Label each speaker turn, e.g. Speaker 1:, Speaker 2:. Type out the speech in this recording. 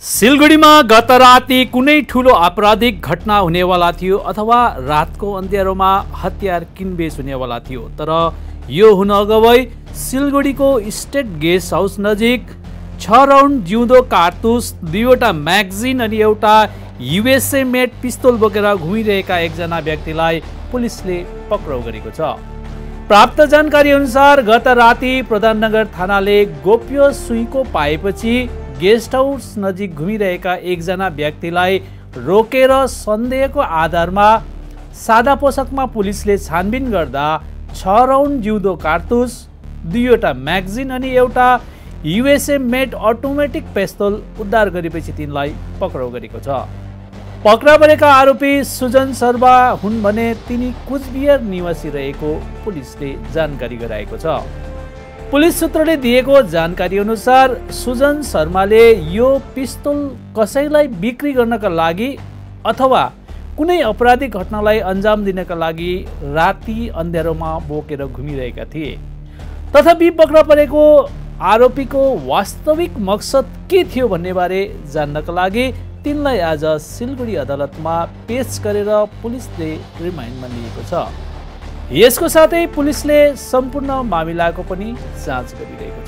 Speaker 1: सिलगढीमा गत राति कुनै ठूलो आपराधिक घटना हुनेवाला थियो अथवा रातको अँध्यारोमा हतियार किनबेच हुनेवाला थियो। तर यो हुन अगावै सिलगढीको स्टेट गेस्ट हाउस नजिक 6 राउन्ड जिउँदो कारतुस, 2वटा म्यागजिन अनि एउटा युएसए मेड पिस्तोल बोकेर घुमिरहेका एकजना व्यक्तिलाई पुलिसले पक्राउ गरेको छ। प्राप्त जानकारी अनुसार गत राति प्रधाननगर थानाले गोप्य सुइँको पाएपछि गेस्ट हाउस नजिक घुमिरहेका एकजना व्यक्तिलाई रोकेर सन्देहको आधारमा सादा पोसाकमा पुलिसले छानबिन गर्दा 6 राउन्ड जिउँदो कारतुस, 2वटा म्यागजिन अनि एउटा युएसए मेड अटोमेटिक पिस्तोल उद्धार गरेपछि तिनलाई पक्राउ गरेको छ। पक्रा परेका आरोपी सुजन शर्मा हुन् भने तिनी कुचबिहार निवासी रहेको पुलिसले जानकारी गराएको छ। पुलिस सूत्रले दिएको जानकारी अनुसार सुजन शर्माले यो पिस्तोल कसैलाई बिक्री गर्नका लागि अथवा कुनै अपराधिक घटनालाई अन्जाम दिनका लागि राति अँध्यारोमा बोकेर घुमिरहेका थिए। तथापि पक्रा परेको आरोपीको वास्तविक मकसद के थियो भन्ने बारे जान्नका लागि तिनलाई आज सिलगढी अदालतमा पेश गरेर पुलिसले रिमान्डमा लिएको छ। यसको साथै पुलिसले सम्पूर्ण मामिलाको पनि जाँच गरिरहेको छ।